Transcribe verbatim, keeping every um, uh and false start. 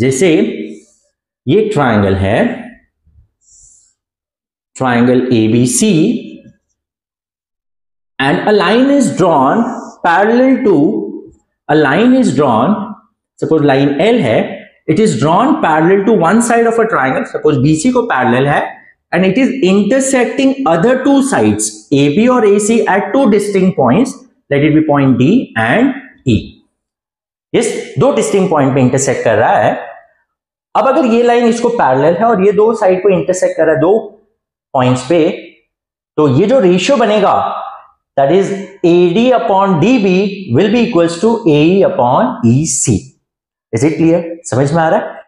जैसे ये ट्राइंगल है, triangle A B C, and a line is drawn parallel to a line is drawn suppose line L है, it is drawn parallel to one side of a triangle, suppose B C को parallel है, and it is intersecting other two sides A B or A C at two distinct points, let it be point D and E. yes, दो distinct point पे intersect कर रहा है. अब अगर ये लाइन इसको पैरेलल है और ये दो साइड को इंटरसेक्ट कर रहा है दो पॉइंट्स पे, तो ये जो रेशियो बनेगा that is A D upon D B will be equals to A E अपॉन E C. Is it clear? समझ में आ रहा है?